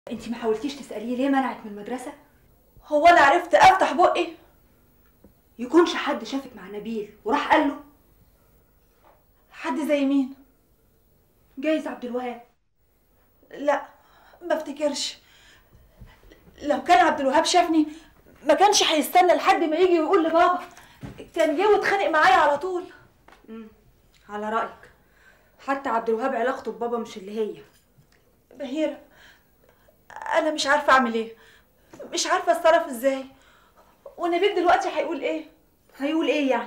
انت ما حاولتيش تسأليه ليه منعك من المدرسة؟ هو انا عرفت افتح بقي؟ يكونش حد شافك مع نبيل وراح قال له؟ حد زي مين؟ جايز عبد الوهاب. لا، ما افتكرش. لو كان عبد الوهاب شافني ما كانش هيستنى لحد ما يجي ويقول لبابا، كان جه واتخانق معايا على طول. على رأيك حتى عبد الوهاب علاقته ببابا مش اللي هي. بهيرة، انا مش عارفه اعمل ايه، مش عارفه اتصرف ازاي. ونبيل دلوقتي هيقول ايه؟ هيقول ايه يعني؟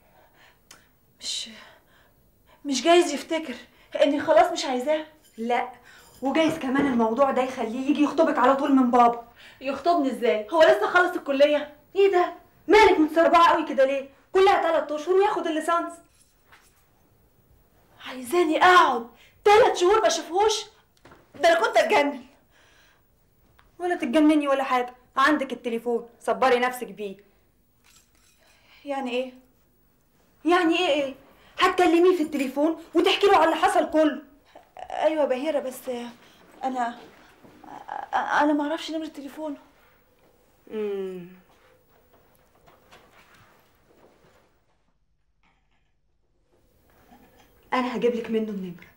مش جايز يفتكر اني خلاص مش عايزاه. لا، وجايز كمان الموضوع ده يخليه يجي يخطبك على طول من بابا. يخطبني ازاي؟ هو لسه خلص الكليه. ايه ده؟ مالك متسربعه قوي كده ليه؟ كلها 3 اشهر وياخد الليسانس. عايزاني اقعد 3 شهور ما اشوفهوش؟ ده انا كنت اتجنن. ولا تتجنني ولا حاجه، عندك التليفون صبري نفسك بيه. يعني ايه؟ يعني ايه؟ هتكلميه في التليفون وتحكي له على اللي حصل كله. ايوه بهيرة، بس انا ما اعرفش نمرة تليفونه. انا هجيب لك منه النمرة.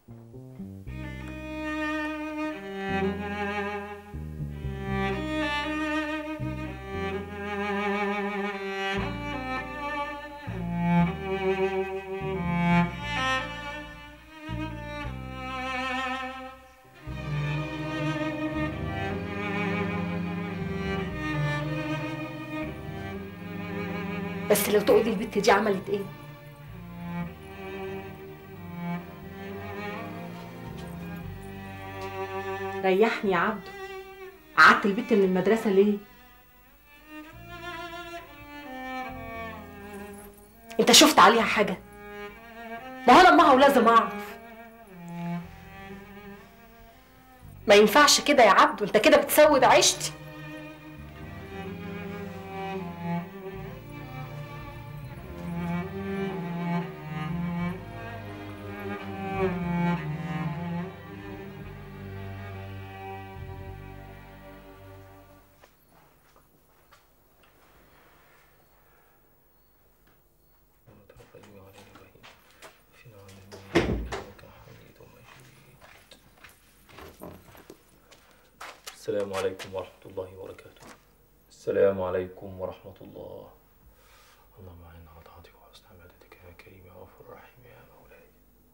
بس لو تقولي البت دي عملت ايه؟ ريحني يا عبدو، قعدت البت من المدرسة ليه؟ انت شفت عليها حاجة؟ ما انا امها ولازم اعرف. ما ينفعش كده يا عبدو، انت كده بتسود عيشتي. السلام عليكم ورحمة الله وبركاته. السلام عليكم ورحمة الله. اللهم أعنا على طاعتك وحسن عبادتك يا كريم يا غفور رحيم يا مولاي.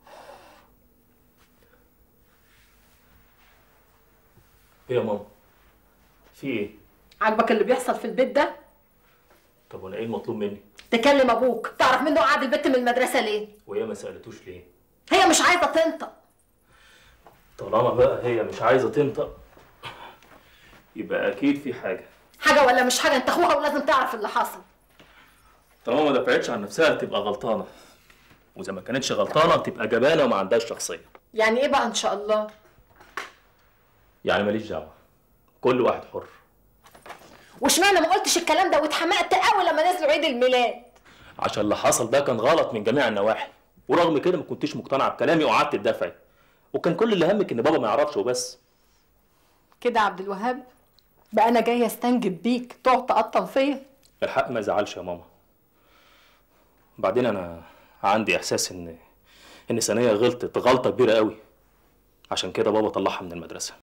إيه يا ماما؟ في إيه؟ عاجبك اللي بيحصل في البيت ده؟ طب وأنا إيه المطلوب مني؟ تكلم ابوك، تعرف منه قعد البت من المدرسة ليه؟ وهي ما سألتوش ليه؟ هي مش عايزة تنطق. طالما بقى هي مش عايزة تنطق يبقى أكيد في حاجة. حاجة ولا مش حاجة، انت اخوها ولازم تعرف اللي حصل. طالما ما دفعتش عن نفسها تبقى غلطانة، وإذا ما كانتش غلطانة تبقى جبانة وما عندهاش شخصية. يعني ايه بقى ان شاء الله؟ يعني ماليش دعوة، كل واحد حر. واشمعنى ما قلتش الكلام ده واتحمقت قوي لما نزلوا عيد الميلاد؟ عشان اللي حصل ده كان غلط من جميع النواحي، ورغم كده ما كنتش مقتنعة بكلامي وقعدت تدافعي، وكان كل اللي همك ان بابا ما يعرفش وبس. كده يا عبد الوهاب بقى انا جايه استنجد بيك تقعد تقطم فيا؟ الحق ما يزعلش يا ماما. بعدين انا عندي احساس ان ثانية غلطت غلطة كبيرة قوي، عشان كده بابا طلعها من المدرسة.